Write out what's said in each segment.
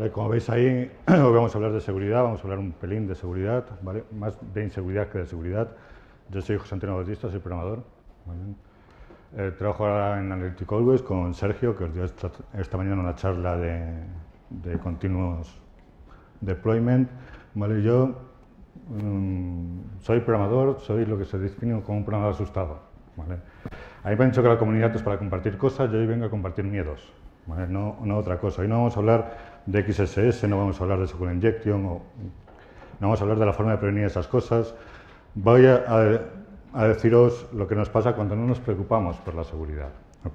¿vale? Como veis ahí, hoy vamos a hablar de seguridad, vamos a hablar un pelín de seguridad, ¿vale? Más de inseguridad que de seguridad. Yo soy José Antonio Bautista, soy programador, ¿vale? Trabajo ahora en Analytic Always con Sergio, que os dio esta mañana una charla de continuous deployment, ¿vale? Yo soy programador, soy lo que se define como un programador asustado, ¿vale? A mí me han dicho que la comunidad es para compartir cosas, yo hoy vengo a compartir miedos, ¿vale? No otra cosa. Hoy no vamos a hablar de XSS, no vamos a hablar de SQL Injection, no vamos a hablar de la forma de prevenir esas cosas. Voy a deciros lo que nos pasa cuando no nos preocupamos por la seguridad, ¿ok?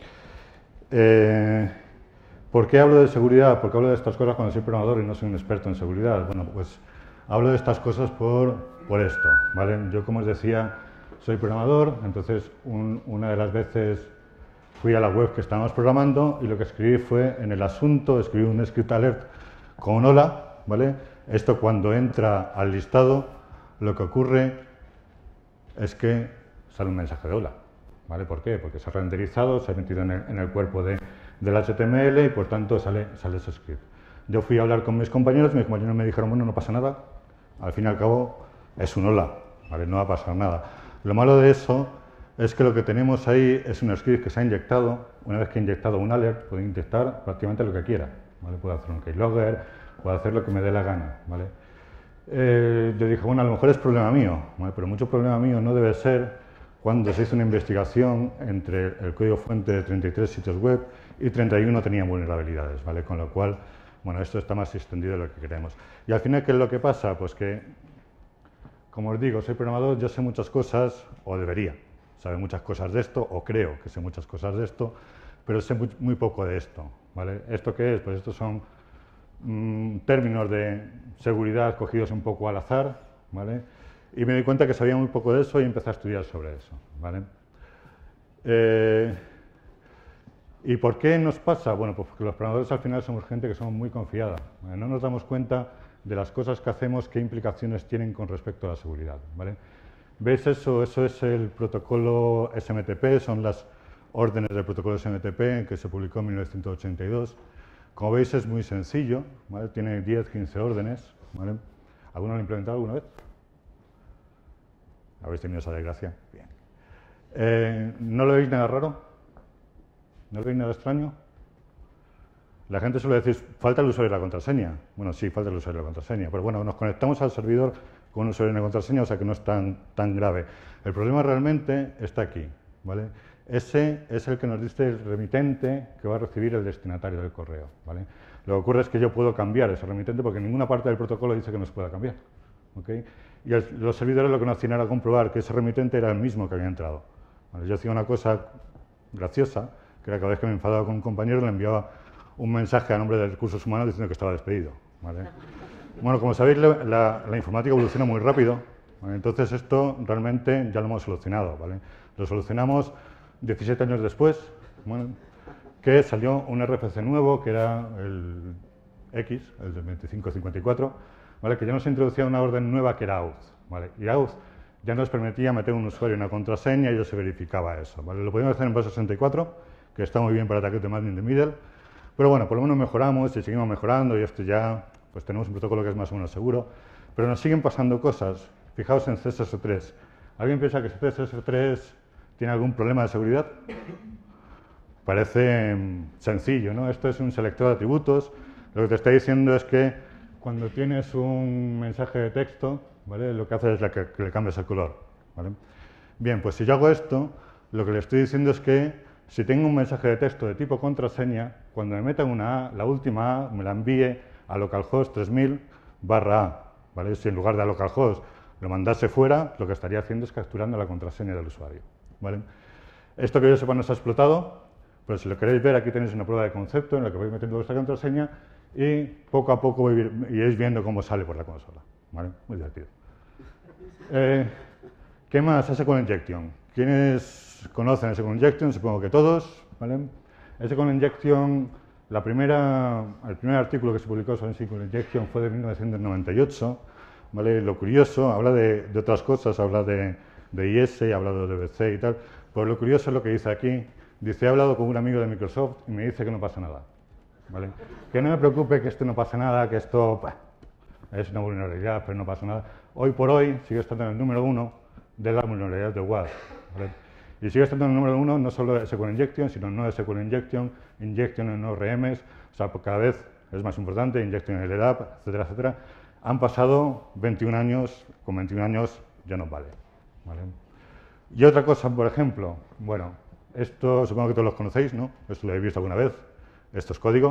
¿Por qué hablo de seguridad? Porque hablo de estas cosas cuando soy programador y no soy un experto en seguridad. Bueno, pues hablo de estas cosas por esto, ¿vale? Yo, como os decía, soy programador, entonces una de las veces fui a la web que estábamos programando y lo que escribí fue, en el asunto, escribí un script alert con un hola, ¿vale? Esto, cuando entra al listado, lo que ocurre es que sale un mensaje de hola, ¿vale? ¿Por qué? Porque se ha renderizado, se ha metido en el cuerpo del HTML y por tanto sale ese script. Yo fui a hablar con mis compañeros me dijeron, bueno, no pasa nada, al fin y al cabo es un hola, ¿vale? No va a pasar nada. Lo malo de eso es que lo que tenemos ahí es un script que se ha inyectado. Una vez que he inyectado un alert, puede inyectar prácticamente lo que quiera, ¿vale? Puede hacer un keylogger, puede hacer lo que me dé la gana, ¿vale? Yo dije, bueno, a lo mejor es problema mío, ¿vale? Pero mucho problema mío no debe ser cuando se hizo una investigación entre el código fuente de 33 sitios web y 31 tenían vulnerabilidades, ¿vale? Con lo cual, bueno, esto está más extendido de lo que queremos. Y al final, ¿qué es lo que pasa? Pues que, como os digo, soy programador, yo sé muchas cosas, o debería saber muchas cosas de esto, o creo que sé muchas cosas de esto, pero sé muy poco de esto, ¿vale? ¿Esto qué es? Pues estos son términos de seguridad cogidos un poco al azar, ¿vale? Y me di cuenta que sabía muy poco de eso y empecé a estudiar sobre eso, ¿vale? ¿Y por qué nos pasa? Bueno, pues porque los programadores al final somos gente que somos muy confiada, ¿vale? No nos damos cuenta de las cosas que hacemos, qué implicaciones tienen con respecto a la seguridad, ¿vale? ¿Veis eso? Eso es el protocolo SMTP, son las órdenes del protocolo SMTP que se publicó en 1982. Como veis, es muy sencillo, ¿vale? Tiene 10, 15 órdenes, ¿vale? ¿Alguno lo ha implementado alguna vez? ¿Habéis tenido esa desgracia? Bien. ¿No lo veis nada raro? ¿No veis nada extraño? La gente suele decir, falta el usuario y la contraseña. Bueno, sí, falta el usuario y la contraseña, pero bueno, nos conectamos al servidor con un usuario y una contraseña, o sea que no es tan grave. El problema realmente está aquí, ¿vale? Ese es el que nos dice el remitente que va a recibir el destinatario del correo, ¿vale? Lo que ocurre es que yo puedo cambiar ese remitente porque ninguna parte del protocolo dice que no se pueda cambiar, ¿ok? Y los servidores lo que nos hacían era comprobar que ese remitente era el mismo que había entrado, ¿vale? Yo hacía una cosa graciosa, que era cada vez que me enfadaba con un compañero le enviaba un mensaje a nombre de recursos humanos diciendo que estaba despedido, ¿vale? Bueno, como sabéis, la informática evoluciona muy rápido, ¿vale? Entonces esto realmente ya lo hemos solucionado, ¿vale? Lo solucionamos 17 años después, bueno, que salió un RFC nuevo, que era el X, el de 2554, ¿vale? Que ya nos introducía una orden nueva que era auth, ¿vale? Y auth ya nos permitía meter un usuario y una contraseña y ya se verificaba eso, ¿vale? Lo podíamos hacer en base 64, que está muy bien para ataques de man in the middle, pero bueno, por lo menos mejoramos y seguimos mejorando y esto ya, pues tenemos un protocolo que es más o menos seguro, pero nos siguen pasando cosas. Fijaos en CSS3. ¿Alguien piensa que CSS3 tiene algún problema de seguridad? Parece sencillo, ¿no? Esto es un selector de atributos. Lo que te está diciendo es que cuando tienes un mensaje de texto, ¿vale? Lo que hace es que le cambies el color, ¿vale? Bien, pues si yo hago esto, lo que le estoy diciendo es que si tengo un mensaje de texto de tipo contraseña, cuando me meta una A, la última A me la envíe a localhost 3000/A, ¿vale? Si en lugar de a localhost lo mandase fuera, lo que estaría haciendo es capturando la contraseña del usuario, ¿vale? Esto que yo sepa no se ha explotado, pero si lo queréis ver, aquí tenéis una prueba de concepto en la que vais metiendo vuestra contraseña y poco a poco iréis viendo cómo sale por la consola, ¿vale? Muy divertido. ¿Qué más? SQL Injection. ¿Quiénes conocen SQL Injection? Supongo que todos, ¿vale? SQL Injection, el primer artículo que se publicó sobre SQL Injection fue de 1998, ¿vale? Lo curioso, habla de otras cosas, habla de IS, habla de DBC y tal, pero lo curioso es lo que dice aquí. Dice, he hablado con un amigo de Microsoft y me dice que no pasa nada. ¿vale? Que no me preocupe, que esto no pasa nada, que esto es una vulnerabilidad, pero no pasa nada. Hoy por hoy sigue estando en el número 1 de las vulnerabilidades de WAF, ¿vale? Y sigue estando en el número 1 no solo de SQL Injection, sino no de SQL Injection, Injection en ORMs, o sea, cada vez es más importante, Injection en LDAP, etcétera, etcétera. Han pasado 21 años, con 21 años ya nos vale, ¿vale? Y otra cosa, por ejemplo, bueno, esto supongo que todos los conocéis, ¿no? Esto lo habéis visto alguna vez, esto es código.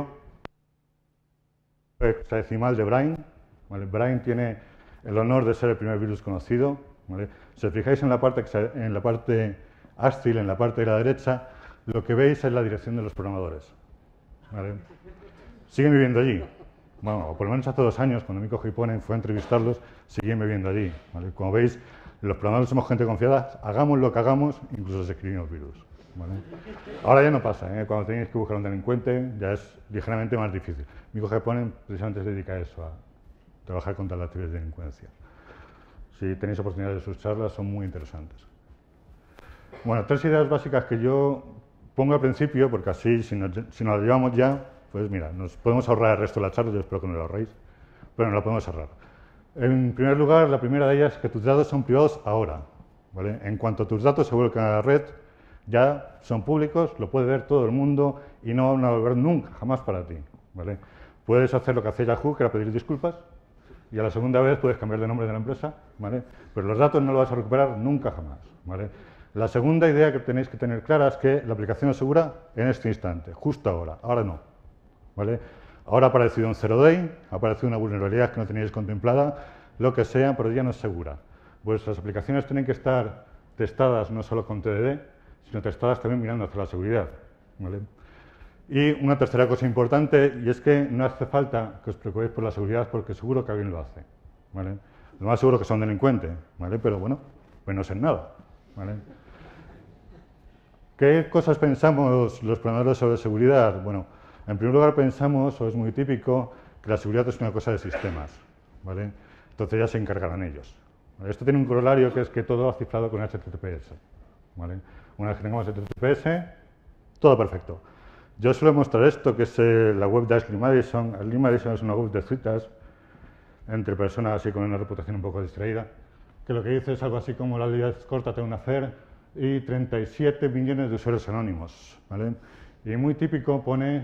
Hexadecimal de Brain, ¿vale? Brain tiene el honor de ser el primer virus conocido, ¿vale? Si os fijáis en la parte ASCII, en la parte de la derecha, lo que veis es la dirección de los programadores, ¿vale? Siguen viviendo allí. Bueno, por lo menos hace 2 años, cuando Mico Hiponen fue a entrevistarlos, siguen viviendo allí, ¿vale? Como veis, los programadores somos gente confiada, hagamos lo que hagamos, incluso si escribimos virus, ¿vale? Ahora ya no pasa, ¿eh? Cuando tenéis que buscar un delincuente ya es ligeramente más difícil. Mico Hiponen precisamente se dedica a eso, a trabajar contra las actividades de delincuencia. Si tenéis oportunidad de sus charlas, son muy interesantes. Bueno, 3 ideas básicas que yo pongo al principio, porque así, si nos las llevamos ya, pues mira, nos podemos ahorrar el resto de la charla, yo espero que no lo ahorréis, pero no lo podemos ahorrar. En primer lugar, la primera de ellas es que tus datos son privados ahora, ¿vale? En cuanto tus datos se vuelcan a la red, ya son públicos, lo puede ver todo el mundo y no van a volver nunca, jamás para ti, ¿vale? Puedes hacer lo que hacía Yahoo, que era pedir disculpas, y a la segunda vez puedes cambiar de nombre de la empresa, ¿vale? Pero los datos no los vas a recuperar nunca jamás, ¿vale? La segunda idea que tenéis que tener clara es que la aplicación es segura en este instante, justo ahora no, ¿vale? Ahora ha aparecido un zero day, ha aparecido una vulnerabilidad que no teníais contemplada, lo que sea, pero ya no es segura. Vuestras aplicaciones tienen que estar testadas no solo con TDD, sino testadas también mirando hacia la seguridad, ¿vale? Y una tercera cosa importante, y es que no hace falta que os preocupéis por la seguridad porque seguro que alguien lo hace, ¿vale? Lo más seguro que sea un delincuente, ¿vale? Pero bueno, menos en nada, ¿vale? ¿Qué cosas pensamos los programadores sobre seguridad? Bueno, en primer lugar pensamos, o es muy típico, que la seguridad es una cosa de sistemas, ¿vale? Entonces ya se encargarán ellos. ¿Vale? Esto tiene un corolario que es que todo va cifrado con HTTPS, ¿vale? Una vez que tengamos HTTPS, todo perfecto. Yo suelo mostrar esto, que es la web de Ashley Madison. Ashley Madison es una web de citas entre personas así con una reputación un poco distraída, que lo que dice es algo así como la realidad es corta, tengo una affair, y 37 millones de usuarios anónimos, ¿vale? Y muy típico pone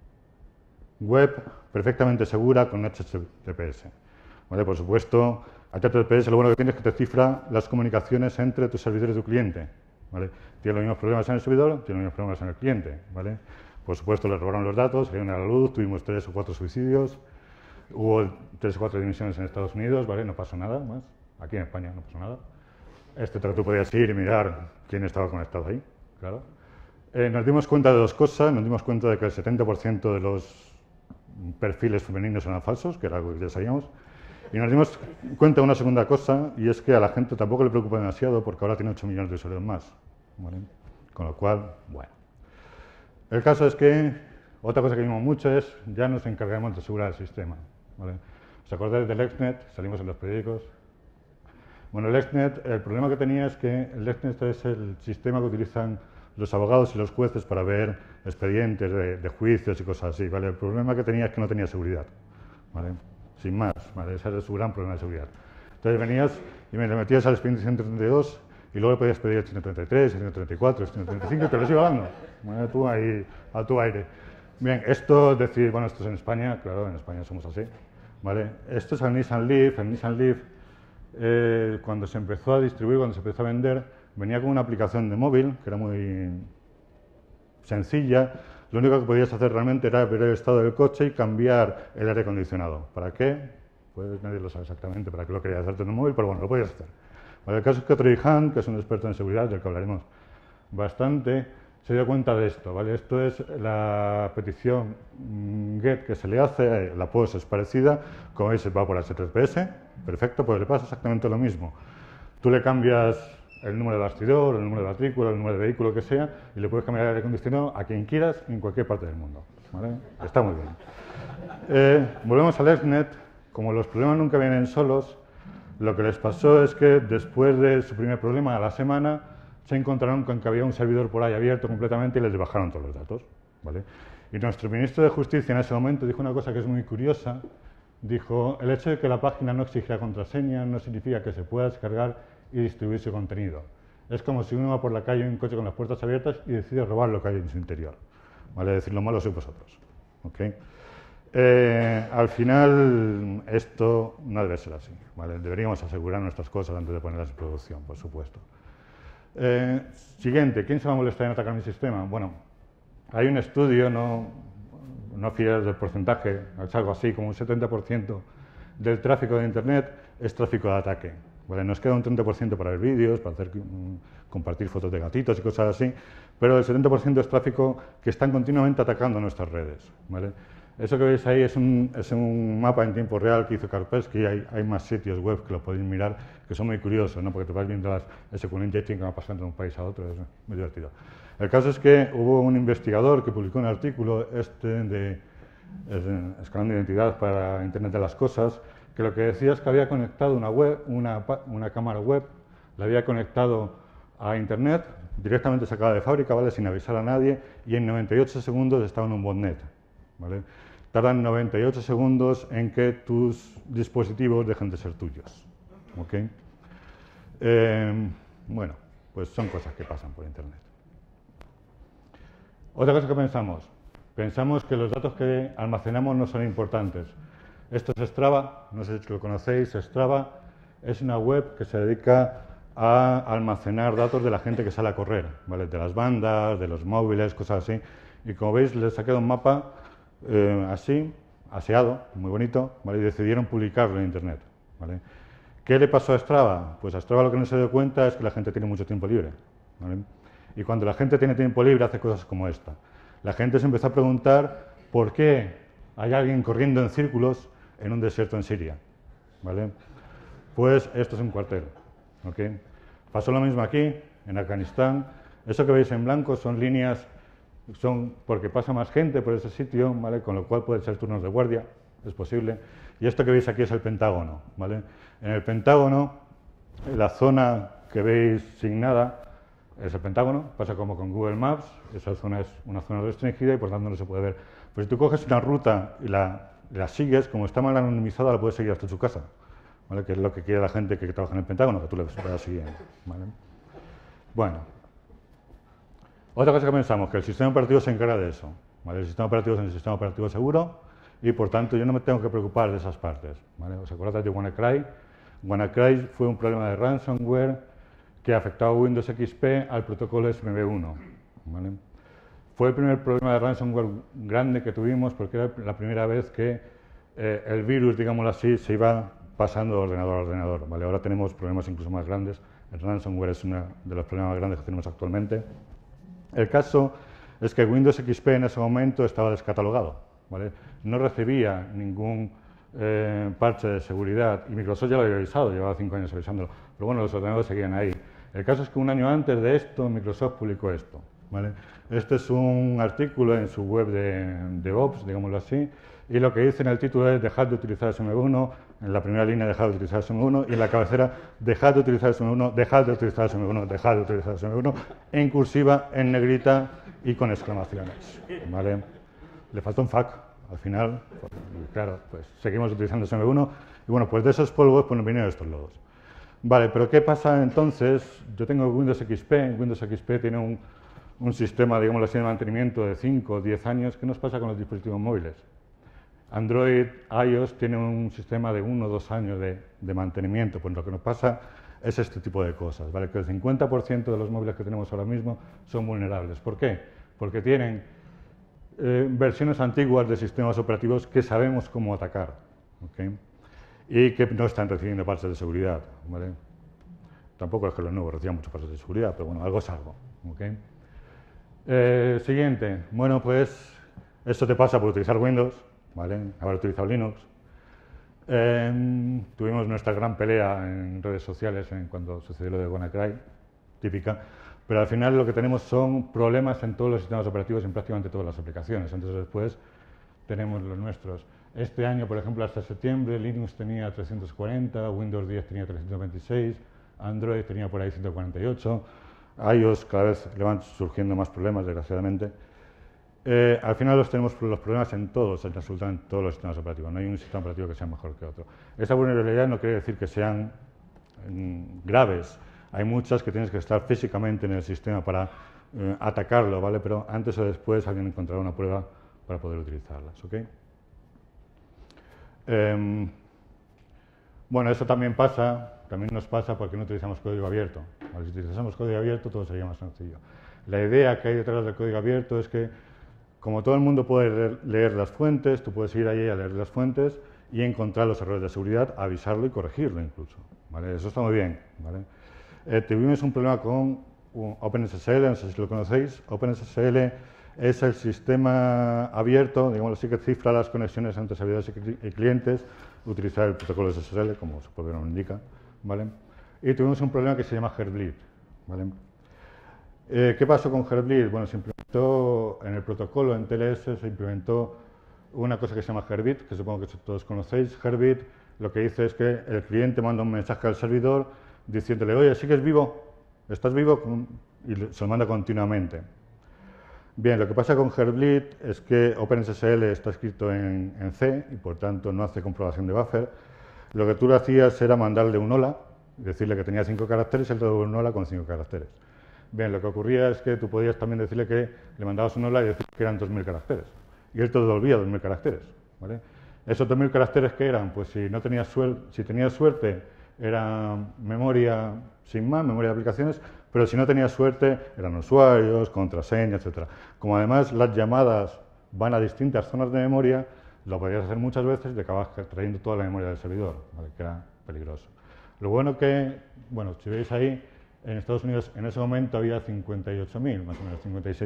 web perfectamente segura con HTTPS, ¿vale? Por supuesto, HTTPS lo bueno que tiene es que te cifra las comunicaciones entre tu servidor y tu cliente, ¿vale? Tiene los mismos problemas en el servidor, tiene los mismos problemas en el cliente, ¿vale? Por supuesto, le robaron los datos, salieron a la luz, tuvimos 3 o 4 suicidios, hubo 3 o 4 dimisiones en Estados Unidos, ¿vale? No pasó nada más. Aquí en España no pasó nada. Tú podías ir y mirar quién estaba conectado ahí, claro. Nos dimos cuenta de 2 cosas. Nos dimos cuenta de que el 70% de los perfiles femeninos eran falsos, que era algo que ya sabíamos. Y nos dimos cuenta de una segunda cosa, y es que a la gente tampoco le preocupa demasiado porque ahora tiene 8 millones de usuarios más, ¿vale? Con lo cual, bueno. El caso es que otra cosa que vimos mucho es ya nos encargamos de asegurar el sistema, ¿vale? ¿Os acordáis del LexNet? Salimos en los periódicos. Bueno, el LexNet, el problema que tenía es que el LexNet es el sistema que utilizan los abogados y los jueces para ver expedientes de juicios y cosas así, ¿vale? El problema que tenía es que no tenía seguridad, ¿vale? Sin más, ¿vale? Ese es su gran problema de seguridad. Entonces venías y me le metías al expediente 132 y luego le podías pedir el 133, el 134, el 135 y te los iba dando, ¿vale? Tú ahí, a tu aire. Bien, esto es decir, bueno, esto es en España, claro, en España somos así, ¿vale? Esto es el Nissan Leaf. El Nissan Leaf, cuando se empezó a distribuir, cuando se empezó a vender, venía con una aplicación de móvil que era muy sencilla. Lo único que podías hacer realmente era ver el estado del coche y cambiar el aire acondicionado. ¿Para qué? Pues nadie lo sabe exactamente para qué lo querías hacer en un móvil, pero bueno, lo podías hacer. Bueno, el caso es que Troy Han, que es un experto en seguridad, del que hablaremos bastante, se dio cuenta de esto, ¿vale? Esto es la petición GET que se le hace, la POST es parecida, como veis va por HTTPS, perfecto, pues le pasa exactamente lo mismo. Tú le cambias el número de bastidor, el número de matrícula, el número de vehículo que sea, y le puedes cambiar el aire acondicionado a quien quieras en cualquier parte del mundo, ¿vale? Está muy bien. Volvemos al LexNet. Como los problemas nunca vienen solos, lo que les pasó es que después de su primer problema, a la semana, se encontraron con que había un servidor por ahí abierto completamente y les bajaron todos los datos. ¿vale? Y nuestro ministro de Justicia en ese momento dijo una cosa que es muy curiosa. Dijo, el hecho de que la página no exija contraseña no significa que se pueda descargar y distribuir su contenido. Es como si uno va por la calle en un coche con las puertas abiertas y decide robar lo que hay en su interior. ¿Vale? Decir, lo malo sois vosotros. ¿Okay? Al final, esto no debe ser así. ¿Vale? Deberíamos asegurar nuestras cosas antes de ponerlas en producción, por supuesto. Siguiente, ¿quién se va a molestar en atacar mi sistema? Bueno, hay un estudio, no fieles del porcentaje, es algo así, como un 70% del tráfico de Internet es tráfico de ataque. ¿Vale? Nos queda un 30% para ver vídeos, para hacer, compartir fotos de gatitos y cosas así, pero el 70% es tráfico que están continuamente atacando nuestras redes. ¿Vale? Eso que veis ahí es un mapa en tiempo real que hizo Kaspersky. Hay más sitios web que lo podéis mirar, que son muy curiosos, ¿no? Porque te vas viendo las SQL injection que va pasando de un país a otro, es muy divertido. El caso es que hubo un investigador que publicó un artículo de escalando identidad para Internet de las Cosas, que lo que decía es que había conectado una cámara web, la había conectado a Internet, directamente sacada de fábrica, ¿vale? Sin avisar a nadie, y en 98 segundos estaba en un botnet, ¿vale? Tardan 98 segundos en que tus dispositivos dejen de ser tuyos, ¿ok? Bueno, pues son cosas que pasan por Internet. Otra cosa que pensamos que los datos que almacenamos no son importantes. Esto es Strava, no sé si lo conocéis. Strava es una web que se dedica a almacenar datos de la gente que sale a correr, ¿vale? De las bandas, de los móviles, cosas así. Y como veis, les saqué un mapa así, aseado, muy bonito, ¿vale? Y decidieron publicarlo en Internet, ¿vale? ¿Qué le pasó a Strava? Pues a Strava lo que no se dio cuenta es que la gente tiene mucho tiempo libre, ¿vale? Y cuando la gente tiene tiempo libre hace cosas como esta. La gente se empezó a preguntar por qué hay alguien corriendo en círculos en un desierto en Siria, ¿vale? Pues esto es un cuartel, ¿ok? Pasó lo mismo aquí, en Afganistán. Eso que veis en blanco son líneas, son porque pasa más gente por ese sitio, ¿vale? Con lo cual pueden ser turnos de guardia, es posible. Y esto que veis aquí es el Pentágono, ¿vale? En el Pentágono, la zona que veis signada es el Pentágono, pasa como con Google Maps, esa zona es una zona restringida y por tanto no se puede ver. Pues si tú coges una ruta y la sigues, como está mal anonimizada, la puedes seguir hasta su casa, ¿vale? Que es lo que quiere la gente que trabaja en el Pentágono, que tú le puedas seguir, ¿vale? Bueno, otra cosa que pensamos, que el sistema operativo se encarga de eso, ¿vale? El sistema operativo es un sistema operativo seguro y por tanto yo no me tengo que preocupar de esas partes, ¿vale? ¿Os acordáis de WannaCry? WannaCry fue un problema de ransomware que afectaba a Windows XP al protocolo SMB1, ¿vale? Fue el primer problema de ransomware grande que tuvimos porque era la primera vez que el virus, digámoslo así, se iba pasando de ordenador a ordenador, ¿vale? Ahora tenemos problemas incluso más grandes. El ransomware es uno de los problemas más grandes que tenemos actualmente. El caso es que Windows XP en ese momento estaba descatalogado, ¿vale? No recibía ningún parche de seguridad y Microsoft ya lo había avisado, llevaba 5 años avisándolo, pero bueno, los ordenadores seguían ahí. El caso es que un año antes de esto, Microsoft publicó esto, ¿vale? Este es un artículo en su web de Ops, digámoslo así, y lo que dice en el título es dejad de utilizar SM1, en la primera línea dejad de utilizar SM1 y en la cabecera dejad de utilizar SM1, dejad de utilizar SM1, dejad de utilizar SM1, en cursiva, en negrita y con exclamaciones, ¿vale? Le falta un FAQ al final, y claro, pues seguimos utilizando SM1 y bueno, pues de esos polvos pues nos vinieron estos lodos. Vale, pero ¿qué pasa entonces? Yo tengo Windows XP, Windows XP tiene un sistema, digámoslo así, de mantenimiento de 5 o 10 años. ¿Qué nos pasa con los dispositivos móviles? Android, iOS tienen un sistema de 1 o 2 años de mantenimiento, pues lo que nos pasa es este tipo de cosas, ¿vale? Que el 50% de los móviles que tenemos ahora mismo son vulnerables. ¿Por qué? Porque tienen versiones antiguas de sistemas operativos que sabemos cómo atacar, ¿okay? Y que no están recibiendo parches de seguridad, ¿vale? Tampoco es que los nuevos reciban muchos parches de seguridad, pero bueno, algo es algo, ¿okay? Siguiente, bueno, pues esto te pasa por utilizar Windows, ¿vale? Haber utilizado Linux. Tuvimos nuestra gran pelea en redes sociales cuando sucedió lo de WannaCry, típica, pero al final lo que tenemos son problemas en todos los sistemas operativos, en prácticamente todas las aplicaciones. Entonces después tenemos los nuestros. Este año, por ejemplo, hasta septiembre, Linux tenía 340, Windows 10 tenía 326, Android tenía por ahí 148, iOS cada vez le van surgiendo más problemas, desgraciadamente. al final tenemos los problemas en todos, en absolutamente todos los sistemas operativos. No hay un sistema operativo que sea mejor que otro. Esta vulnerabilidad no quiere decir que sean graves. Hay muchas que tienes que estar físicamente en el sistema para atacarlo, ¿vale? Pero antes o después alguien encontrará una prueba para poder utilizarlas, ¿ok? Bueno, eso también nos pasa porque no utilizamos código abierto. ¿Vale? Si utilizamos código abierto todo sería más sencillo. La idea que hay detrás del código abierto es que, como todo el mundo puede leer las fuentes, tú puedes ir ahí a leer las fuentes y encontrar los errores de seguridad, avisarlo y corregirlo incluso, ¿vale? Eso está muy bien, ¿vale? Tuvimos un problema con OpenSSL, no sé si lo conocéis. OpenSSL es el sistema abierto, digamos así, que cifra las conexiones entre servidores y clientes, utilizar el protocolo SSL, como su propio nombre indica, ¿vale? Y tuvimos un problema que se llama Heartbleed, ¿vale? ¿Qué pasó con Heartbleed? Bueno, se implementó en el protocolo, en TLS, se implementó una cosa que se llama Heartbeat, que supongo que todos conocéis. Heartbeat lo que dice es que el cliente manda un mensaje al servidor diciéndole, oye, ¿sigues vivo? ¿Estás vivo? Y se lo manda continuamente. Bien, lo que pasa con Heartbleed es que OpenSSL está escrito en C y por tanto no hace comprobación de buffer. Lo que tú le hacías era mandarle un hola, decirle que tenía 5 caracteres y él te devolvía un hola con 5 caracteres. Bien, lo que ocurría es que tú podías también decirle que le mandabas un hola y decir que eran 2000 caracteres. Y él te devolvía 2000 caracteres, ¿vale? Esos 2000 caracteres, ¿qué eran? Pues si tenías suerte, era memoria sin más, memoria de aplicaciones, pero si no tenías suerte, eran usuarios, contraseñas, etc. Como además las llamadas van a distintas zonas de memoria, lo podías hacer muchas veces y acabas trayendo toda la memoria del servidor, ¿vale? Que era peligroso. Lo bueno que, bueno, si veis ahí, en Estados Unidos en ese momento había 58.000, más o menos,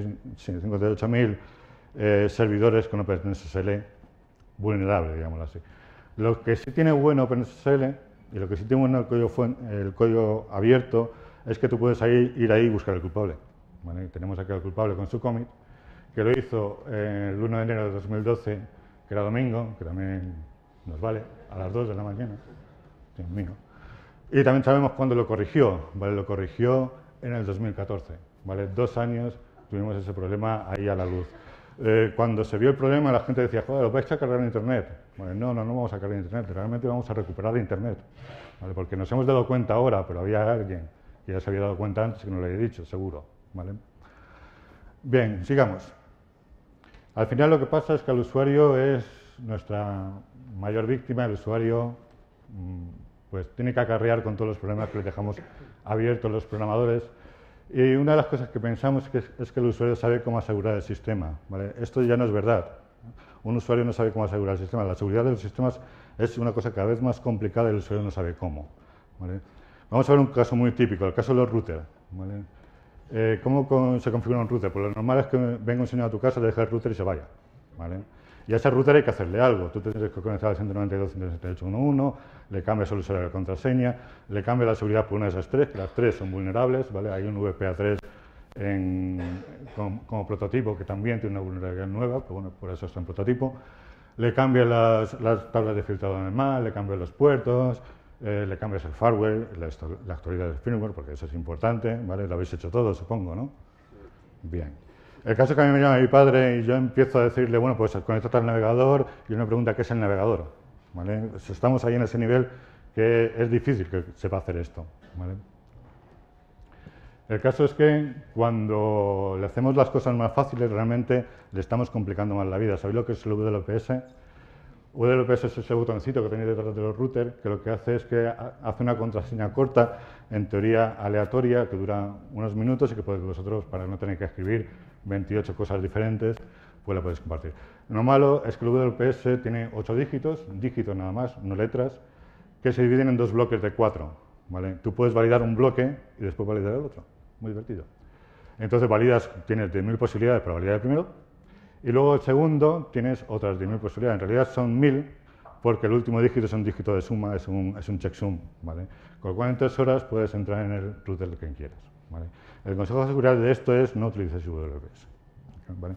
58.000 servidores con OpenSSL vulnerable, digámoslo así. Lo que sí tiene bueno OpenSSL y lo que sí tiene bueno el código abierto es que tú puedes ir ahí y buscar el culpable, ¿vale? Tenemos aquí al culpable con su commit, que lo hizo el 1 de enero de 2012, que era domingo, que también nos vale, a las 2 de la mañana. Dios mío. Y también sabemos cuándo lo corrigió, ¿vale? Lo corrigió en el 2014, ¿vale? 2 años tuvimos ese problema ahí a la luz. Cuando se vio el problema, la gente decía, joder, ¿lo vais a cargar en Internet? Vale, no vamos a cargar en Internet, realmente vamos a recuperar Internet, ¿vale? Porque nos hemos dado cuenta ahora, pero había alguien que ya se había dado cuenta antes que no lo había dicho, seguro, ¿vale? Bien, sigamos. Al final lo que pasa es que el usuario es nuestra mayor víctima. El usuario pues tiene que acarrear con todos los problemas que les dejamos abiertos los programadores. Y una de las cosas que pensamos es que el usuario sabe cómo asegurar el sistema, ¿vale? Esto ya no es verdad. Un usuario no sabe cómo asegurar el sistema. La seguridad de los sistemas es una cosa cada vez más complicada y el usuario no sabe cómo, ¿vale? Vamos a ver un caso muy típico, el caso de los routers, ¿vale? ¿Cómo se configura un router? Pues lo normal es que venga un señor a tu casa, le deje el router y se vaya, ¿vale? Y a ese router hay que hacerle algo. Tú tienes que conectar al 192.168.1.1, le cambias el usuario de la contraseña, le cambias la seguridad por una de esas tres, que las tres son vulnerables, ¿vale? Hay un VPA3 como prototipo que también tiene una vulnerabilidad nueva, pero bueno, por eso está en prototipo. Le cambias las tablas de filtrado normal, le cambias los puertos, le cambias el firmware, la actualidad del firmware, porque eso es importante, ¿vale? Lo habéis hecho todo, supongo, ¿no? Bien. El caso es que a mí me llama mi padre y yo empiezo a decirle, bueno, pues conéctate al navegador, y él me pregunta qué es el navegador, ¿vale? Pues estamos ahí en ese nivel que es difícil que sepa hacer esto, ¿vale? El caso es que cuando le hacemos las cosas más fáciles, realmente le estamos complicando más la vida. ¿Sabéis lo que es el WPS? WPS es ese botoncito que tenéis detrás de los routers, que lo que hace es que hace una contraseña corta, en teoría aleatoria, que dura unos minutos y que podéis vosotros, para no tener que escribir 28 cosas diferentes, pues la podéis compartir. Lo malo es que el WPS tiene 8 dígitos nada más, no letras, que se dividen en 2 bloques de 4, ¿vale? Tú puedes validar un bloque y después validar el otro. Muy divertido. Entonces tienes 10.000 posibilidades para validar el primero, y luego el segundo tienes otras 10.000 posibilidades. En realidad son 1.000, porque el último dígito es un dígito de suma, es un checksum, ¿vale? Con lo cual en 3 horas puedes entrar en el router que quieras, ¿vale? El consejo de seguridad de esto es no utilices WPS, ¿vale?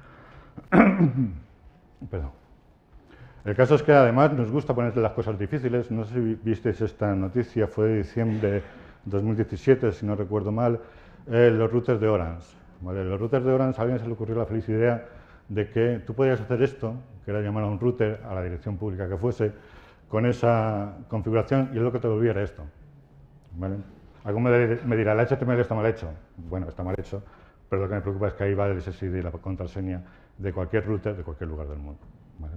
Perdón. El caso es que además nos gusta ponerle las cosas difíciles. No sé si visteis esta noticia, fue de diciembre de 2017, si no recuerdo mal, los routers de Orange, ¿vale? Los routers de Orange, a alguien se le ocurrió la feliz idea de que tú podías hacer esto, que era llamar a un router a la dirección pública que fuese, con esa configuración y es lo que te devolviera esto. ¿Vale? Alguno me dirá, el HTML está mal hecho. Bueno, está mal hecho, pero lo que me preocupa es que ahí va el SSID y la contraseña de cualquier router de cualquier lugar del mundo. ¿Vale?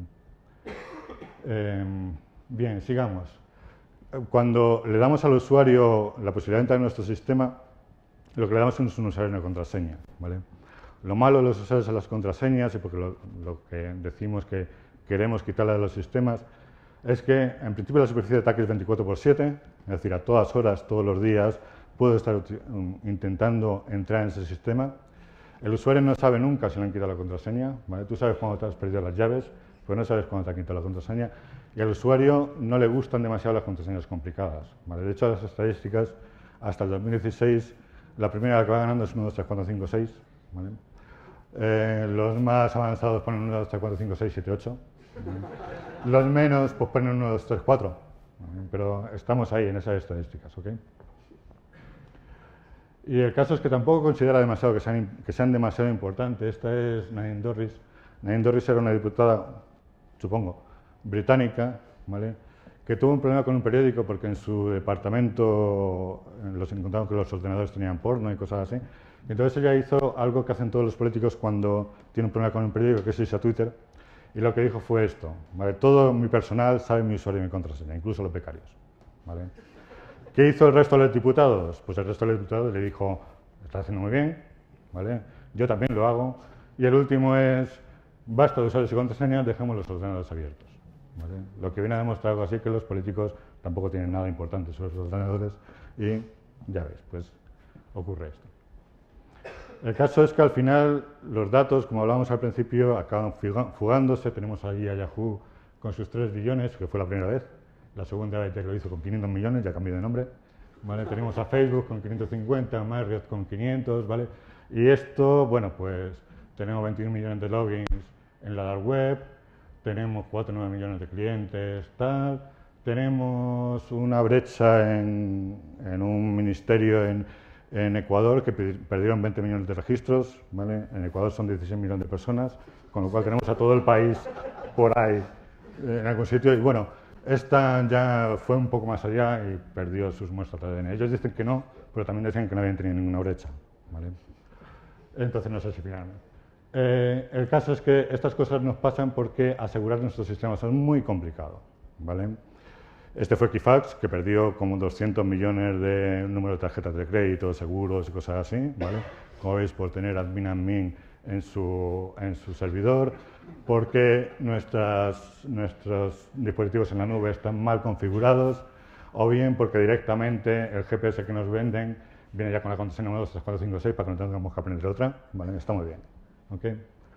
Bien, sigamos. Cuando le damos al usuario la posibilidad de entrar en nuestro sistema, lo que le damos es un usuario y una contraseña. ¿Vale? Lo malo de los usuarios a las contraseñas, y porque lo que decimos que queremos quitarla de los sistemas, es que en principio la superficie de ataque es 24/7, es decir, a todas horas, todos los días, puedo estar intentando entrar en ese sistema. El usuario no sabe nunca si le han quitado la contraseña, ¿vale? Tú sabes cuándo te has perdido las llaves, pero no sabes cuándo te han quitado la contraseña. Y al usuario no le gustan demasiado las contraseñas complicadas, ¿vale? De hecho, las estadísticas, hasta el 2016, la primera que va ganando es 1, 2, 3, 4, 5, 6, ¿vale? Los más avanzados ponen 1, 2, 3, 4, 5, 6, 7, 8. Los menos, pues ponen 1, 2, 3, 4. Pero estamos ahí en esas estadísticas, ¿ok? Y el caso es que tampoco considera demasiado que sean demasiado importantes. Esta es Nadine Dorries. Nadine Dorries era una diputada, supongo, británica, ¿vale? Que tuvo un problema con un periódico porque en su departamento los encontraron que los ordenadores tenían porno y cosas así. Y entonces ella hizo algo que hacen todos los políticos cuando tienen un problema con un periódico, que es irse a Twitter. Y lo que dijo fue esto, ¿vale? Todo mi personal sabe mi usuario y mi contraseña, incluso los becarios, ¿vale? ¿Qué hizo el resto de los diputados? Pues el resto de los diputados le dijo, está haciendo muy bien, ¿vale? Yo también lo hago. Y el último es, basta de usuarios y contraseñas, dejemos los ordenadores abiertos, ¿vale? Lo que viene a demostrar algo así que los políticos tampoco tienen nada importante sobre los ordenadores y ya ves, pues ocurre esto. El caso es que al final los datos, como hablábamos al principio, acaban fugándose. Tenemos ahí a Yahoo con sus 3 billones, que fue la primera vez. La segunda vez lo hizo con 500 millones, ya cambió de nombre. ¿Vale? Tenemos a Facebook con 550, Marriott con 500, ¿vale? Y esto, bueno, pues tenemos 21 millones de logins en la dark web, tenemos 4,9 millones de clientes, tal. Tenemos una brecha en un ministerio en Ecuador, que perdieron 20 millones de registros, ¿vale? En Ecuador son 16 millones de personas, con lo cual tenemos a todo el país por ahí, en algún sitio. Y bueno, esta ya fue un poco más allá y perdió sus muestras de ADN. Ellos dicen que no, pero también decían que no habían tenido ninguna brecha, ¿vale? Entonces no sé si finalmente. El caso es que estas cosas nos pasan porque asegurar nuestros sistemas es muy complicado, ¿vale? Este fue Equifax, que perdió como 200 millones de número de tarjetas de crédito, seguros y cosas así, ¿vale? Como veis, por tener admin en su servidor, porque nuestros dispositivos en la nube están mal configurados, o bien porque directamente el GPS que nos venden viene ya con la contraseña 1, 2, 3, 4, 5, 6 para que no tengamos que aprender otra, ¿vale? Está muy bien, ¿ok?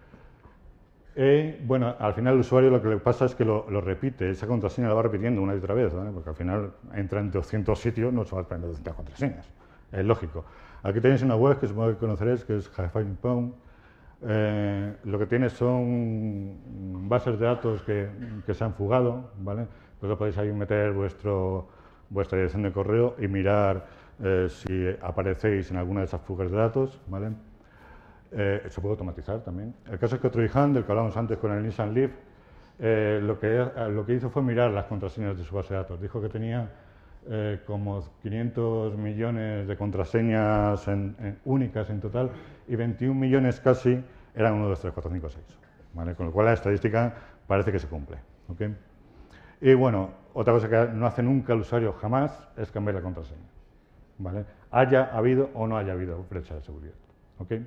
Bueno, al final el usuario lo que le pasa es que lo repite, esa contraseña la va repitiendo una y otra vez, ¿vale? Porque al final entra en 200 sitios, no se va a aprender 200 contraseñas, es lógico. Aquí tenéis una web que supongo que conoceréis, que es HiFiPwn. Lo que tiene son bases de datos que se han fugado, ¿vale? Pues podéis ahí meter vuestra dirección de correo y mirar si aparecéis en alguna de esas fugas de datos, ¿vale? Se puede automatizar también. El caso es que Trojan, del que hablábamos antes con el Nissan Leaf, lo que hizo fue mirar las contraseñas de su base de datos. Dijo que tenía como 500 millones de contraseñas únicas en total y 21 millones casi eran 1, 2, 3, 4, 5, 6. ¿Vale? Con lo cual la estadística parece que se cumple. ¿Okay? Y bueno, otra cosa que no hace nunca el usuario jamás es cambiar la contraseña. ¿Vale? Haya habido o no haya habido brecha de seguridad. ¿Okay?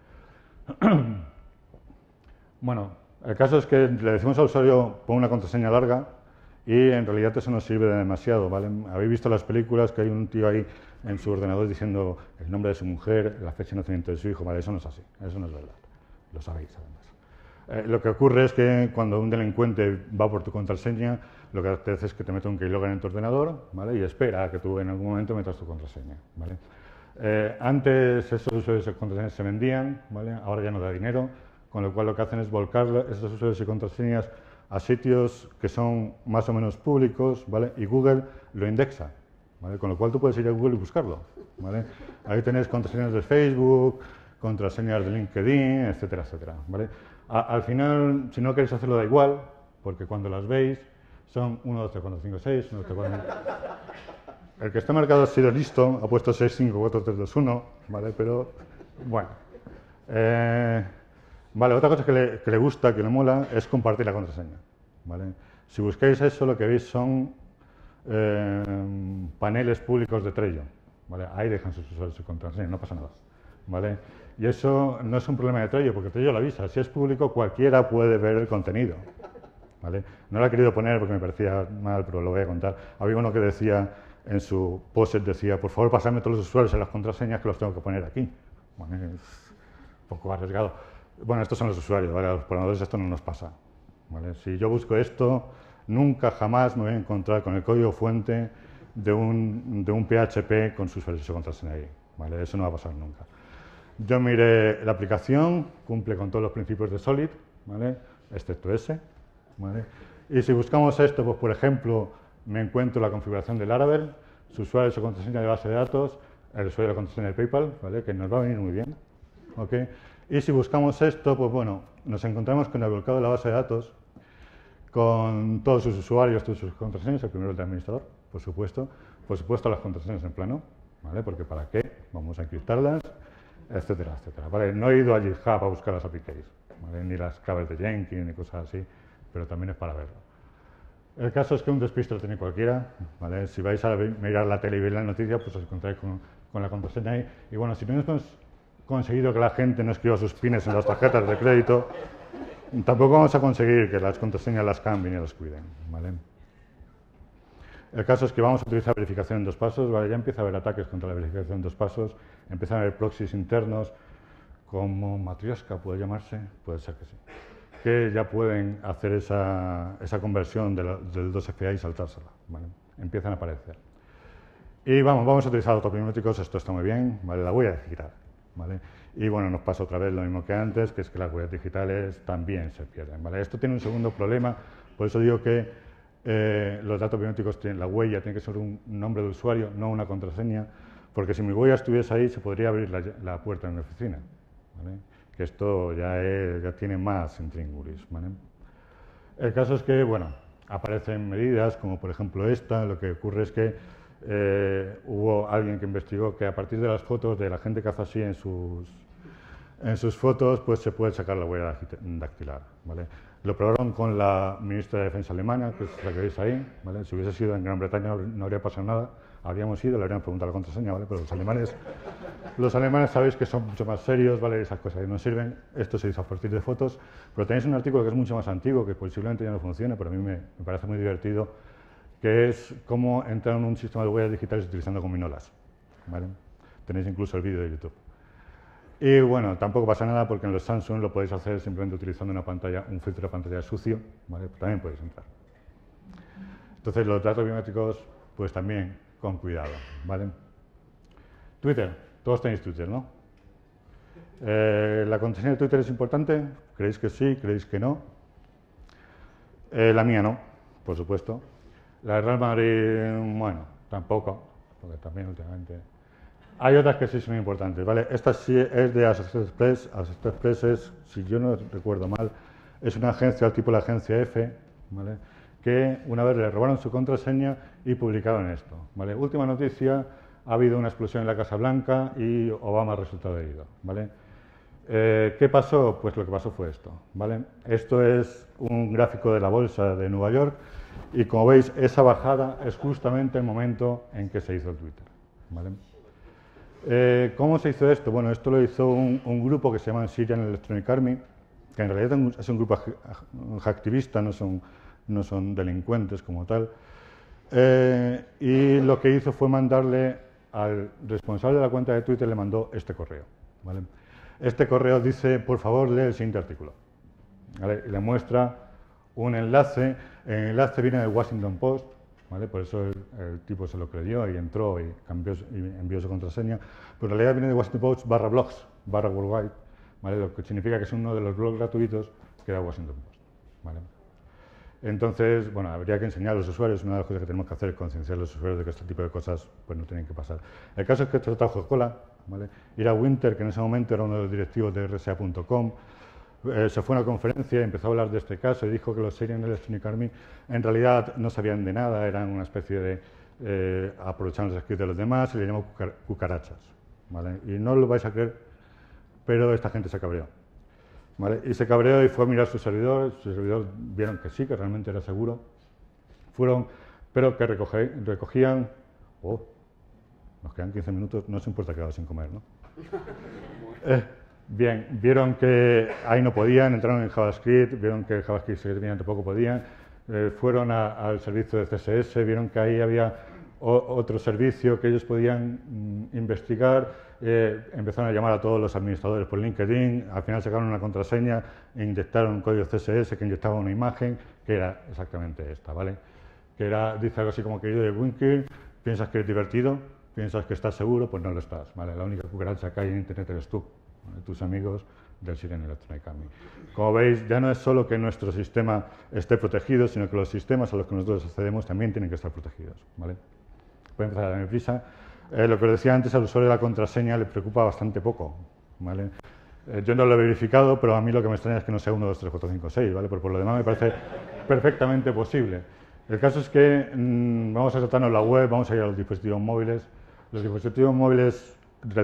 Bueno, el caso es que le decimos al usuario pon una contraseña larga y en realidad eso no sirve de demasiado, ¿vale? Habéis visto las películas que hay un tío ahí en su ordenador diciendo el nombre de su mujer, la fecha de nacimiento de su hijo, ¿vale? Eso no es así, eso no es verdad, lo sabéis además. Lo que ocurre es que cuando un delincuente va por tu contraseña, lo que te hace es que te mete un keylogger en tu ordenador, ¿vale? Y espera a que tú en algún momento metas tu contraseña, ¿vale? Antes esos usuarios y contraseñas se vendían, ¿vale? Ahora ya no da dinero, con lo cual lo que hacen es volcar esos usuarios y contraseñas a sitios que son más o menos públicos, ¿vale? Y Google lo indexa, ¿vale? Con lo cual tú puedes ir a Google y buscarlo, ¿vale? Ahí tenéis contraseñas de Facebook, contraseñas de LinkedIn, etcétera, etcétera, ¿vale? Al final, si no queréis hacerlo, da igual, porque cuando las veis son 1, 2, 3, 4, 5, 6, 1, 2, 3, 4, 5. El que está marcado ha sido listo, ha puesto 6, 5, 4, 3, 2, 1, ¿vale? Pero, bueno. Vale, otra cosa que le gusta, que le mola, es compartir la contraseña, ¿vale? Si buscáis eso, lo que veis son paneles públicos de Trello, ¿vale? Ahí dejan sus usuarios su contraseña, no pasa nada, ¿vale? Y eso no es un problema de Trello, porque Trello lo avisa. Si es público, cualquiera puede ver el contenido, ¿vale? No lo he querido poner porque me parecía mal, pero lo voy a contar. Había uno que decía, en su post decía, por favor, pasadme todos los usuarios en las contraseñas que los tengo que poner aquí. Bueno, es un poco arriesgado. Bueno, estos son los usuarios, ¿vale? A los programadores esto no nos pasa, ¿vale? Si yo busco esto, nunca jamás me voy a encontrar con el código fuente de un PHP con su usuario y su contraseña ahí, ¿vale? Eso no va a pasar nunca. Yo miré la aplicación, cumple con todos los principios de Solid, ¿vale? Excepto ese, ¿vale? Y si buscamos esto, pues por ejemplo, me encuentro la configuración del Laravel, su usuario y su contraseña de base de datos, el usuario y la contraseña de PayPal, ¿vale? Que nos va a venir muy bien, ¿ok? Y si buscamos esto, pues bueno, nos encontramos con el volcado de la base de datos, con todos sus usuarios, todas sus contraseñas, el primero el de administrador, por supuesto las contraseñas en plano, ¿vale? Porque ¿para qué? Vamos a encriptarlas, etcétera, etcétera, ¿vale? No he ido a GitHub a buscar las API keys, ¿vale? Ni las claves de Jenkins, ni cosas así, pero también es para verlo. El caso es que un despiste lo tiene cualquiera, ¿vale? Si vais a mirar la tele y veis la noticia, pues os encontráis con la contraseña ahí. Y bueno, si no hemos conseguido que la gente no escriba sus pines en las tarjetas de crédito, tampoco vamos a conseguir que las contraseñas las cambien y las cuiden, ¿vale? El caso es que vamos a utilizar verificación en 2 pasos, ¿vale? Ya empieza a haber ataques contra la verificación en 2 pasos, empiezan a haber proxies internos, como Matryoshka puede llamarse, puede ser que sí, que ya pueden hacer esa conversión del 2FA y saltársela, ¿vale? Empiezan a aparecer. Y vamos a utilizar autobiométricos, esto está muy bien, ¿vale? La huella digital, ¿vale? Y bueno, nos pasa otra vez lo mismo que antes, que es que las huellas digitales también se pierden, ¿vale? Esto tiene un segundo problema, por eso digo que los datos biométricos tienen la huella, tiene que ser un nombre de usuario, no una contraseña, porque si mi huella estuviese ahí se podría abrir la puerta de mi oficina, ¿vale? Que esto ya tiene más intríngulis, ¿vale? El caso es que, bueno, aparecen medidas como por ejemplo esta, lo que ocurre es que hubo alguien que investigó que a partir de las fotos de la gente que hace así en sus fotos, pues se puede sacar la huella dactilar, ¿vale? Lo probaron con la ministra de Defensa alemana, que es la que veis ahí, ¿vale? Si hubiese sido en Gran Bretaña no habría pasado nada, habríamos ido, le habrían preguntado la contraseña, ¿vale? Pero los alemanes sabéis que son mucho más serios, ¿vale? Esas cosas no sirven. Esto se hizo a partir de fotos, pero tenéis un artículo que es mucho más antiguo, que posiblemente ya no funciona, pero a mí me parece muy divertido, que es cómo entrar en un sistema de huellas digitales utilizando gominolas, ¿vale? Tenéis incluso el vídeo de YouTube. Y bueno, tampoco pasa nada porque en los Samsung lo podéis hacer simplemente utilizando un filtro de pantalla sucio, ¿vale? También podéis entrar. Entonces los datos biométricos, pues también con cuidado, ¿vale? Twitter, todos tenéis Twitter, ¿no? ¿La contraseña de Twitter es importante? ¿Creéis que sí? ¿Creéis que no? La mía no, por supuesto. La de Real Madrid, bueno, tampoco, porque también últimamente... Hay otras que sí son importantes, ¿vale? Esta sí es de Associated Press. Associated Press es, si yo no recuerdo mal, es una agencia al tipo de la agencia F, ¿vale? Que una vez le robaron su contraseña y publicaron esto, ¿vale? Última noticia, ha habido una explosión en la Casa Blanca y Obama ha resultado herido, ¿vale? ¿Qué pasó? Pues lo que pasó fue esto, ¿vale? Esto es un gráfico de la bolsa de Nueva York y como veis, esa bajada es justamente el momento en que se hizo el Twitter, ¿vale? ¿Cómo se hizo esto? Bueno, esto lo hizo un grupo que se llama Syrian Electronic Army, que en realidad es un grupo hacktivista, no son delincuentes como tal. Y lo que hizo fue mandarle al responsable de la cuenta de Twitter, le mandó este correo, ¿vale? Este correo dice, por favor, lee el siguiente artículo, ¿vale? Y le muestra un enlace, el enlace viene del Washington Post, ¿vale? Por eso el tipo se lo creyó y entró y envió su contraseña, pero en realidad viene de Washington Post /blogs /worldwide, ¿vale? Lo que significa que es uno de los blogs gratuitos que da Washington Post, ¿vale? Entonces, bueno, habría que enseñar a los usuarios, una de las cosas que tenemos que hacer es concienciar a los usuarios de que este tipo de cosas pues no tienen que pasar. El caso es que esto está Coca-Cola, ¿vale? Ira Winter, que en ese momento era uno de los directivos de RSA.com, se fue a una conferencia y empezó a hablar de este caso y dijo que los Syrian Electronic Army en realidad no sabían de nada, eran una especie de aprovechando los scripts de los demás y le llamó cucarachas, ¿vale? Y no lo vais a creer, pero esta gente se cabreó, ¿vale? Y se cabreó y fue a mirar su servidor vieron que sí, que realmente era seguro, pero que recogían, nos quedan 15 minutos, no os importa quedaros sin comer, ¿no? Bien, vieron que ahí no podían, entraron en JavaScript, vieron que el JavaScript tampoco podían, fueron al servicio de CSS, vieron que ahí había otro servicio que ellos podían investigar, empezaron a llamar a todos los administradores por LinkedIn, al final sacaron una contraseña e inyectaron un código CSS que inyectaba una imagen que era exactamente esta, ¿vale? Que era, dice algo así como que yo de Winkler, piensas que es divertido, piensas que estás seguro, pues no lo estás, ¿vale? La única cucaracha que hay en Internet eres tú, ¿vale? Tus amigos del Syrian Electronic Army. Como veis, ya no es solo que nuestro sistema esté protegido, sino que los sistemas a los que nosotros accedemos también tienen que estar protegidos, ¿vale? Voy a empezar a darme prisa. Lo que os decía antes, al usuario de la contraseña le preocupa bastante poco, ¿vale? Yo no lo he verificado, pero a mí lo que me extraña es que no sea 1, 2, 3, 4, 5, 6, ¿vale? Pero por lo demás me parece perfectamente posible. El caso es que vamos a tratarnos la web, vamos a ir a los dispositivos móviles. Los dispositivos móviles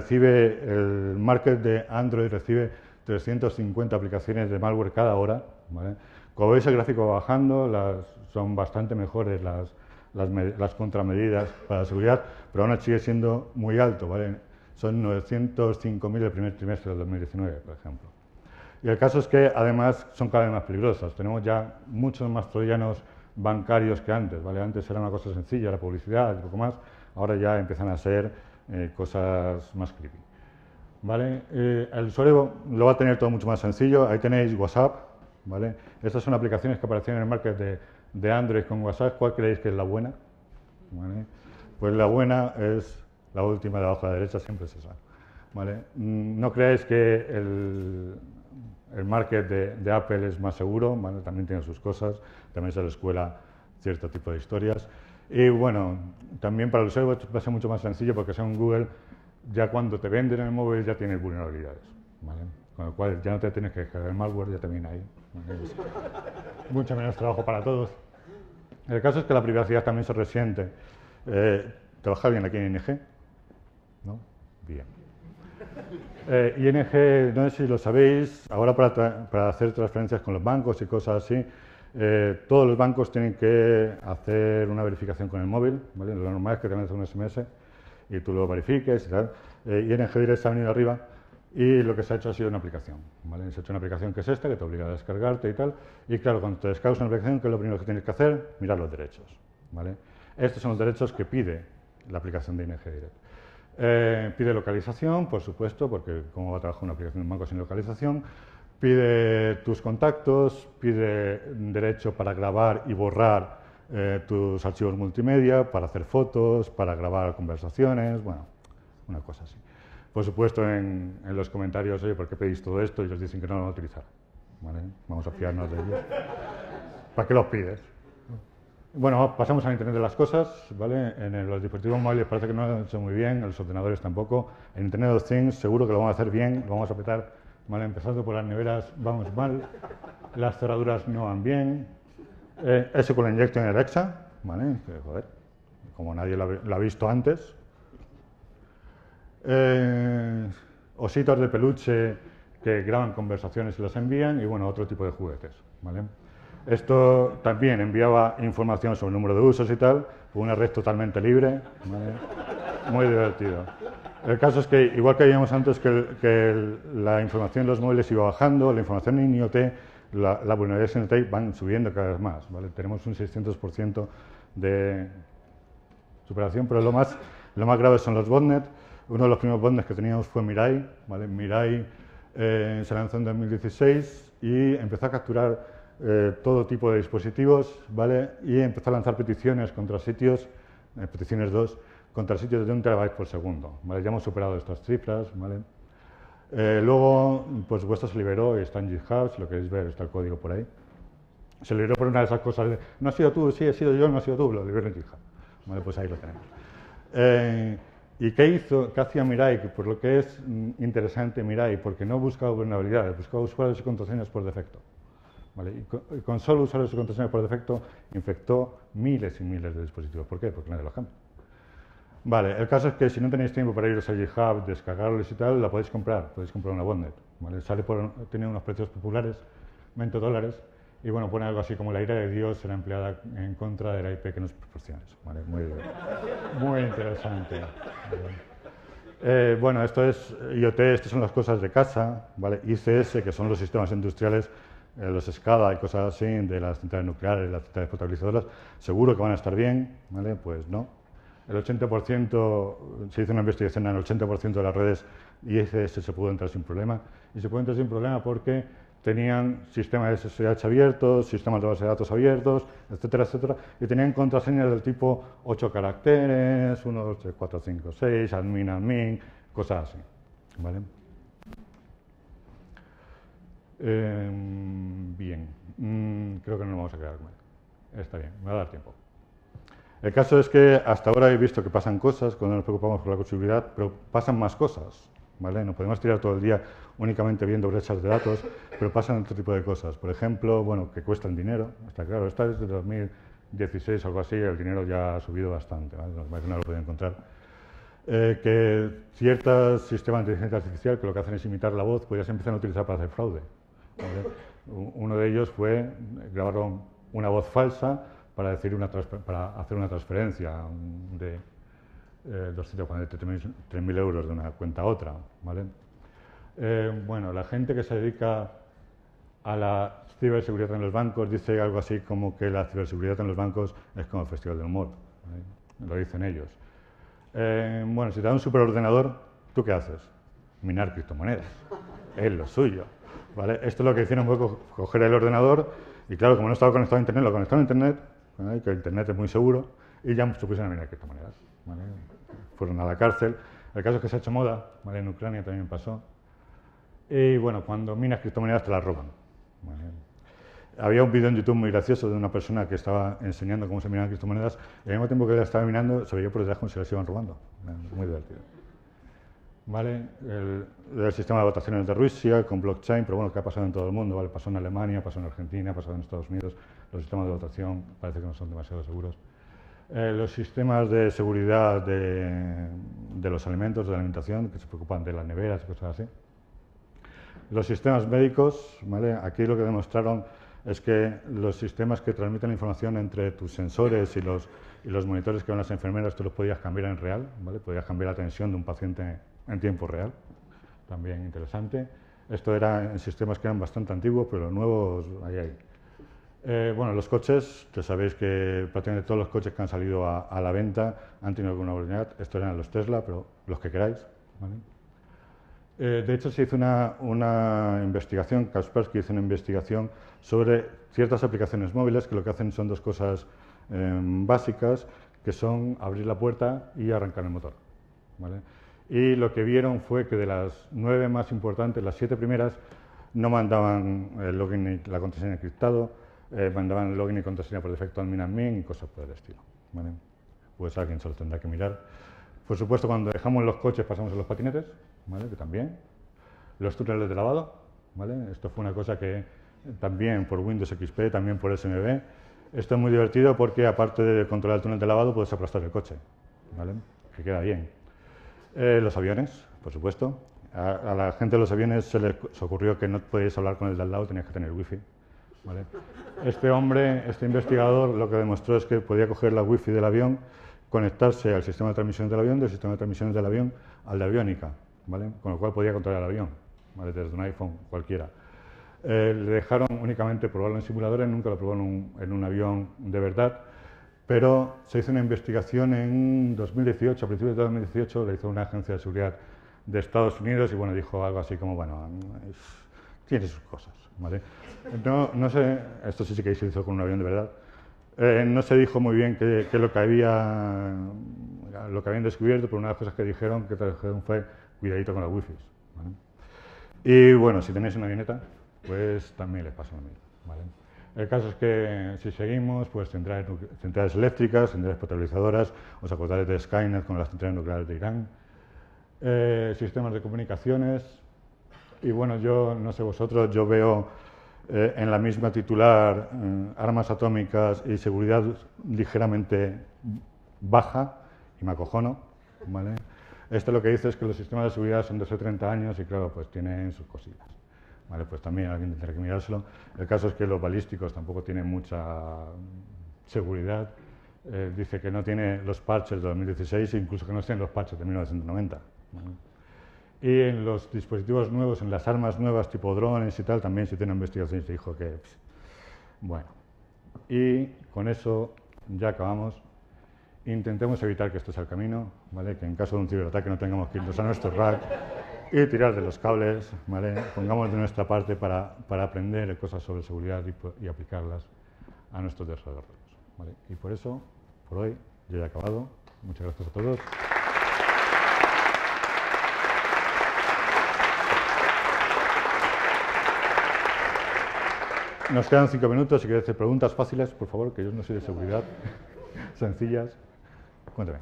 el market de Android recibe 350 aplicaciones de malware cada hora, ¿vale? Como veis el gráfico va bajando, son bastante mejores las contramedidas para la seguridad, pero aún sigue siendo muy alto, ¿vale? Son 905.000 el primer trimestre del 2019, por ejemplo. Y el caso es que además son cada vez más peligrosas. Tenemos ya muchos más troyanos bancarios que antes, ¿vale? Antes era una cosa sencilla, la publicidad y poco más, ahora ya empiezan a ser cosas más creepy, ¿vale? El usuario lo va a tener todo mucho más sencillo. Ahí tenéis WhatsApp, ¿vale? Estas son aplicaciones que aparecían en el market de Android con WhatsApp. ¿Cuál creéis que es la buena? ¿Vale? Pues la buena es la última de abajo a la derecha, siempre es esa, ¿vale? No creáis que el market de Apple es más seguro, ¿vale? También tiene sus cosas, también se les cuela cierto tipo de historias. Y bueno, también para el usuario va a ser mucho más sencillo porque según Google, ya cuando te venden el móvil ya tienes vulnerabilidades, ¿vale? Con lo cual ya no te tienes que descargar el malware, ya también hay, ¿vale? Mucho menos trabajo para todos. El caso es que la privacidad también se resiente. ¿Trabaja alguien aquí en ING? ¿No? Bien. ING, no sé si lo sabéis, ahora para hacer transferencias con los bancos y cosas así, todos los bancos tienen que hacer una verificación con el móvil, ¿vale? Lo normal es que te mandes un SMS y tú lo verifiques y tal. ING Direct se ha venido arriba y lo que se ha hecho ha sido una aplicación, ¿vale? Se ha hecho una aplicación que es esta, que te obliga a descargarte y tal. Y claro, cuando te descargas una aplicación, ¿qué es lo primero que tienes que hacer? Mirar los derechos, ¿vale? Estos son los derechos que pide la aplicación de ING Direct. Pide localización, por supuesto, porque cómo va a trabajar una aplicación de un banco sin localización. Pide tus contactos, pide derecho para grabar y borrar tus archivos multimedia, para hacer fotos, para grabar conversaciones, bueno, una cosa así. Por supuesto, en los comentarios, oye, ¿por qué pedís todo esto? Y ellos dicen que no lo van a utilizar, ¿vale? Vamos a fiarnos de ellos. ¿Para qué los pides? Bueno, pasamos al Internet de las cosas, ¿vale? En los dispositivos móviles parece que no lo han hecho muy bien, en los ordenadores tampoco. En Internet of Things seguro que lo vamos a hacer bien, lo vamos a petar, ¿vale? Empezando por las neveras vamos mal, las cerraduras no van bien, SQL Injection en Alexa, ¿vale? Que, joder, como nadie lo ha visto antes. Ositos de peluche que graban conversaciones y las envían, y bueno, otro tipo de juguetes, ¿vale? Esto también enviaba información sobre el número de usos y tal, por una red totalmente libre, ¿vale? Muy divertido. El caso es que, igual que veíamos antes que la información en los móviles iba bajando, la información en IoT, la vulnerabilidad en IoT van subiendo cada vez más, ¿vale? Tenemos un 600% de superación, pero lo más grave son los botnet. Uno de los primeros botnets que teníamos fue Mirai, ¿vale? Mirai se lanzó en 2016 y empezó a capturar todo tipo de dispositivos, ¿vale? Y empezó a lanzar peticiones contra sitios, peticiones 2, contra sitios de 1 terabyte por segundo, ¿vale? Ya hemos superado estas cifras, ¿vale? Luego, por supuesto, se liberó y está en GitHub, si lo queréis ver, está el código por ahí. Se liberó por una de esas cosas de, no has sido tú, sí, he sido yo, no has sido tú, lo liberó en GitHub, ¿vale? Pues ahí lo tenemos. ¿Y qué hizo? ¿Qué hacía Mirai? Que por lo que es interesante Mirai, porque no buscaba vulnerabilidades, buscaba usuarios y contraseñas por defecto. ¿Vale? Y con solo usuarios y contraseñas por defecto infectó miles y miles de dispositivos. ¿Por qué? Porque nadie los cambia. Vale, el caso es que si no tenéis tiempo para iros a GitHub, descargarlos y tal, la podéis comprar una botnet. ¿Vale? Tiene unos precios populares, $20, y bueno, pone algo así como la ira de Dios será empleada en contra de la IP que nos proporciones. ¿Vale? Muy interesante. Bueno, esto es IoT, estas son las cosas de casa, ¿vale? ICS, que son los sistemas industriales, los SCADA y cosas así, de las centrales nucleares, las centrales potabilizadoras, seguro que van a estar bien, ¿vale? Pues no. El 80%, se hizo una investigación en el 80% de las redes ICS se pudo entrar sin problema, y se puede entrar sin problema porque tenían sistemas de SSH abiertos, sistemas de base de datos abiertos, etcétera, etcétera, y tenían contraseñas del tipo 8 caracteres, 1, 2, 3, 4, 5, 6, admin, cosas así. ¿Vale? Bien, creo que no nos vamos a quedar con él. Está bien, me va a dar tiempo. El caso es que hasta ahora he visto que pasan cosas cuando nos preocupamos por la accesibilidad, pero pasan más cosas. ¿Vale? No podemos tirar todo el día únicamente viendo brechas de datos, pero pasan otro tipo de cosas. Por ejemplo, bueno, que cuestan dinero, está claro. Esta es de 2016 o algo así, el dinero ya ha subido bastante, ¿vale? No lo pueden encontrar. Que ciertos sistemas de inteligencia artificial que lo que hacen es imitar la voz, pues ya se empiezan a utilizar para hacer fraude. ¿Vale? Uno de ellos fue grabaron una voz falsa para hacer una transferencia de 243.000 euros de una cuenta a otra. ¿Vale? Bueno, la gente que se dedica a la ciberseguridad en los bancos dice algo así como que la ciberseguridad en los bancos es como el festival del humor. ¿Vale? Lo dicen ellos. Bueno, si te da un superordenador, ¿tú qué haces? Minar criptomonedas. Es lo suyo. ¿Vale? Esto es lo que hicieron fue coger el ordenador y claro, como no estaba conectado a Internet, lo conectaron a Internet, ¿vale? Que Internet es muy seguro, y ya se pusieron a minar criptomonedas. ¿Vale? Fueron a la cárcel. El caso es que se ha hecho moda, ¿vale? En Ucrania también pasó. Y bueno, cuando minas criptomonedas te las roban. ¿Vale? Había un vídeo en YouTube muy gracioso de una persona que estaba enseñando cómo se minaban criptomonedas y al mismo tiempo que la estaba minando se veía por detrás como se las iban robando. Muy divertido. ¿Vale? El sistema de votaciones de Rusia con blockchain, pero bueno, que ha pasado en todo el mundo, ¿vale? Pasó en Alemania, pasó en Argentina, pasó en Estados Unidos. Los sistemas de votación parece que no son demasiado seguros. Los sistemas de seguridad de los alimentos, de la alimentación, que se preocupan de las neveras y cosas así. Los sistemas médicos, ¿vale? Aquí lo que demostraron es que los sistemas que transmiten la información entre tus sensores y los monitores que van las enfermeras, tú los podías cambiar en real, ¿vale? Podías cambiar la tensión de un paciente en tiempo real, también interesante. Esto era en sistemas que eran bastante antiguos, pero los nuevos, ahí. Bueno, los coches, que sabéis que prácticamente todos los coches que han salido a la venta han tenido alguna vulnerabilidad. Estos eran los Tesla, pero los que queráis, ¿vale? De hecho, se hizo una investigación, Kaspersky hizo una investigación sobre ciertas aplicaciones móviles que lo que hacen son dos cosas básicas, que son abrir la puerta y arrancar el motor. ¿Vale? Y lo que vieron fue que de las 9 más importantes, las 7 primeras no mandaban el login y la contraseña encriptado, mandaban el login y contraseña por defecto admin y cosas por el estilo. ¿Vale? Pues alguien se lo tendrá que mirar. Por supuesto, cuando dejamos los coches pasamos a los patinetes, ¿vale? Que también. Los túneles de lavado, ¿vale? Esto fue una cosa que también por Windows XP, también por SMB. Esto es muy divertido porque aparte de controlar el túnel de lavado puedes aplastar el coche, ¿vale? Que queda bien. Los aviones, por supuesto. A la gente de los aviones se les ocurrió que no podíais hablar con el de al lado, tenías que tener wifi. ¿Vale? Este hombre, este investigador, lo que demostró es que podía coger la wifi del avión, conectarse al sistema de transmisiones del avión, del sistema de transmisiones del avión al de aviónica, ¿vale? Con lo cual podía controlar el avión, ¿vale? Desde un iPhone cualquiera. Le dejaron únicamente probarlo en simuladores, nunca lo probaron en un avión de verdad, pero se hizo una investigación en 2018, a principios de 2018, le hizo una agencia de seguridad de Estados Unidos y bueno, dijo algo así como, bueno, tiene sus cosas, ¿vale? No sé, esto sí que se hizo con un avión de verdad. No se dijo muy bien qué es lo que habían descubierto, pero una de las cosas que dijeron fue cuidadito con las wifi, ¿vale? Y bueno, si tenéis una avioneta, pues también les pasa lo mismo, ¿vale? El caso es que si seguimos, pues centrales eléctricas, centrales potabilizadoras, os acordáis de Skynet con las centrales nucleares de Irán, sistemas de comunicaciones, y bueno, yo no sé vosotros, yo veo en la misma titular armas atómicas y seguridad ligeramente baja, y me acojono, ¿vale? Esto lo que dice es que los sistemas de seguridad son de hace 30 años y claro, pues tienen sus cosillas. Vale, pues también alguien tendrá que mirárselo. El caso es que los balísticos tampoco tienen mucha seguridad. Dice que no tiene los parches de 2016 e incluso que no tienen los parches de 1990. ¿Vale? Y en los dispositivos nuevos, en las armas nuevas tipo drones y tal, también se tiene investigación y se dijo que... Bueno, y con eso ya acabamos. Intentemos evitar que esto sea el camino, ¿vale? Que en caso de un ciberataque no tengamos que irnos a nuestro rack y tirar de los cables, ¿vale? Pongamos de nuestra parte para aprender cosas sobre seguridad y aplicarlas a nuestros desarrollos, ¿vale? Y por eso, por hoy, yo ya he acabado. Muchas gracias a todos. Nos quedan 5 minutos. Si queréis hacer preguntas fáciles, por favor, que yo no soy de seguridad, sencillas. Cuéntame.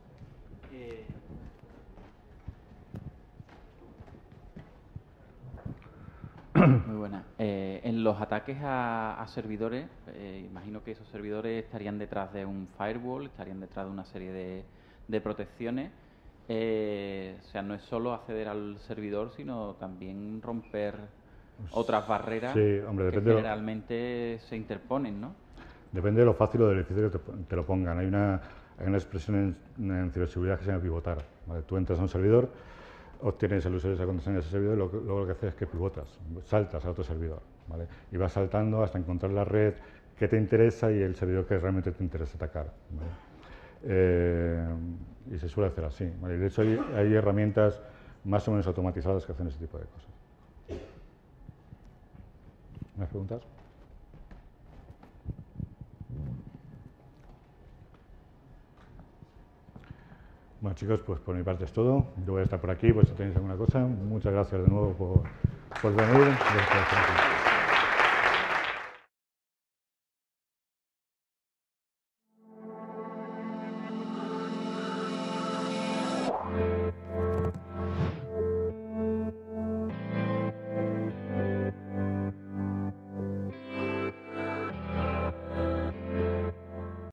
Muy buena. En los ataques a servidores, imagino que esos servidores estarían detrás de un firewall, estarían detrás de una serie de protecciones. O sea, no es solo acceder al servidor, sino también romper otras barreras sí, hombre, que generalmente se interponen, ¿no? Depende de lo fácil o de lo difícil que te lo pongan. Hay una expresión en ciberseguridad que se llama pivotar, ¿vale? Tú entras a un servidor, obtienes el usuario y esa contraseña de ese servidor y luego lo que haces es que pivotas, saltas a otro servidor, ¿vale? Y vas saltando hasta encontrar la red que te interesa y el servidor que realmente te interesa atacar, ¿vale? Y se suele hacer así, ¿vale? De hecho, hay herramientas más o menos automatizadas que hacen ese tipo de cosas. ¿Más preguntas? Bueno, chicos, pues por mi parte es todo. Yo voy a estar por aquí, pues si tenéis alguna cosa. Muchas gracias de nuevo por venir. Gracias.